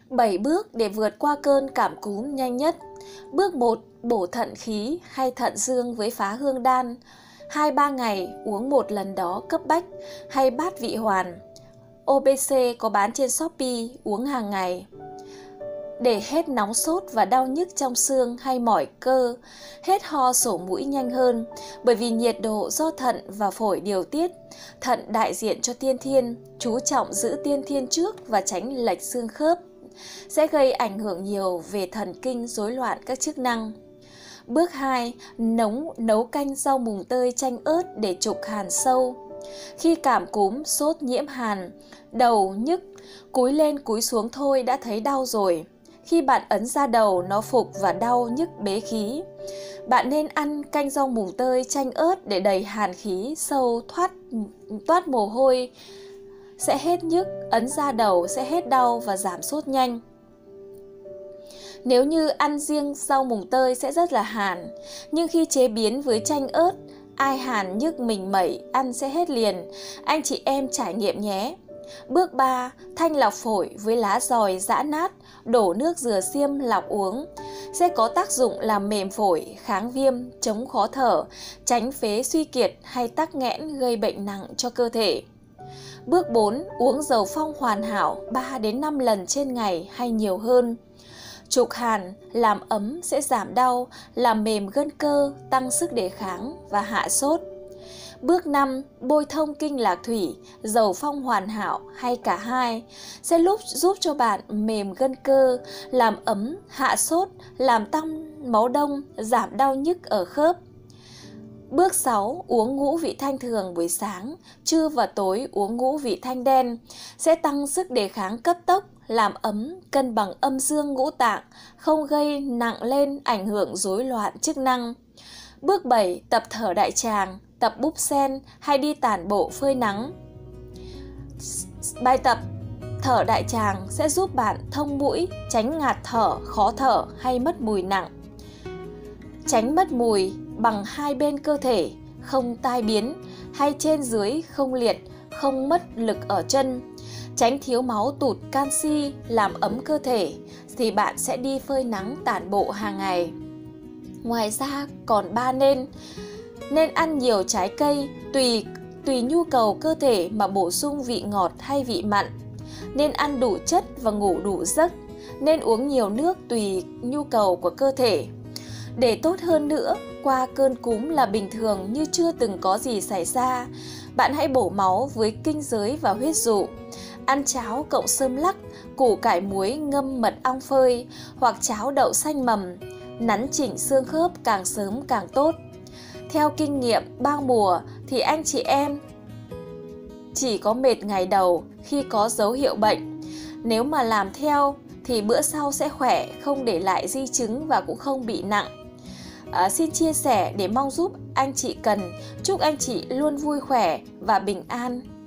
7 bước để vượt qua cơn cảm cúm nhanh nhất. Bước 1. Bổ thận khí hay thận dương với phá hương đan. 2-3 ngày uống một lần đó cấp bách, hay bát vị hoàn. OBC có bán trên Shopee, uống hàng ngày. Để hết nóng sốt và đau nhức trong xương hay mỏi cơ, hết ho sổ mũi nhanh hơn, bởi vì nhiệt độ do thận và phổi điều tiết. Thận đại diện cho tiên thiên, chú trọng giữ tiên thiên trước và tránh lệch xương khớp, sẽ gây ảnh hưởng nhiều về thần kinh, rối loạn các chức năng. Bước 2. Nấu canh rau mùng tơi chanh ớt để trục hàn sâu. Khi cảm cúm, sốt, nhiễm hàn, đầu nhức, cúi lên cúi xuống thôi đã thấy đau rồi. Khi bạn ấn ra đầu, nó phục và đau nhức bế khí. Bạn nên ăn canh rau mùng tơi chanh ớt để đầy hàn khí sâu, toát mồ hôi sẽ hết nhức, ấn ra đầu sẽ hết đau và giảm sốt nhanh. Nếu như ăn riêng rau mùng tơi sẽ rất là hàn, nhưng khi chế biến với chanh ớt, ai hàn nhức mình mẩy ăn sẽ hết liền. Anh chị em trải nghiệm nhé. Bước 3. Thanh lọc phổi với lá dòi giã nát, đổ nước dừa xiêm lọc uống. Sẽ có tác dụng làm mềm phổi, kháng viêm, chống khó thở, tránh phế suy kiệt hay tắc nghẽn gây bệnh nặng cho cơ thể. Bước 4. Uống dầu phong hoàn hảo 3 đến 5 lần trên ngày hay nhiều hơn. Trục hàn, làm ấm sẽ giảm đau, làm mềm gân cơ, tăng sức đề kháng và hạ sốt. Bước 5. Bôi thông kinh lạc thủy, dầu phong hoàn hảo hay cả hai sẽ giúp cho bạn mềm gân cơ, làm ấm, hạ sốt, làm tăng máu đông, giảm đau nhức ở khớp. Bước 6. Uống ngũ vị thanh thường buổi sáng, trưa và tối uống ngũ vị thanh đen sẽ tăng sức đề kháng cấp tốc, làm ấm, cân bằng âm dương ngũ tạng, không gây nặng lên, ảnh hưởng rối loạn chức năng. Bước 7. Tập thở đại tràng, tập búp sen hay đi tản bộ phơi nắng. Bài tập thở đại tràng sẽ giúp bạn thông mũi, tránh ngạt thở, khó thở hay mất mùi nặng. Tránh mất mùi bằng hai bên cơ thể, không tai biến hay trên dưới không liệt, không mất lực ở chân. Tránh thiếu máu tụt canxi, làm ấm cơ thể thì bạn sẽ đi phơi nắng tản bộ hàng ngày. Ngoài ra còn 3 nên ăn nhiều trái cây tùy nhu cầu cơ thể mà bổ sung vị ngọt hay vị mặn. Nên ăn đủ chất và ngủ đủ giấc. Nên uống nhiều nước tùy nhu cầu của cơ thể. Để tốt hơn nữa, qua cơn cúm là bình thường như chưa từng có gì xảy ra. Bạn hãy bổ máu với kinh giới và huyết dụ. Ăn cháo cộng xơm lắc, củ cải muối ngâm mật ong phơi hoặc cháo đậu xanh mầm. Nắn chỉnh xương khớp càng sớm càng tốt. Theo kinh nghiệm bao mùa thì anh chị em chỉ có mệt ngày đầu khi có dấu hiệu bệnh. Nếu mà làm theo thì bữa sau sẽ khỏe, không để lại di chứng và cũng không bị nặng. Xin chia sẻ để mong giúp anh chị cần. Chúc anh chị luôn vui khỏe và bình an.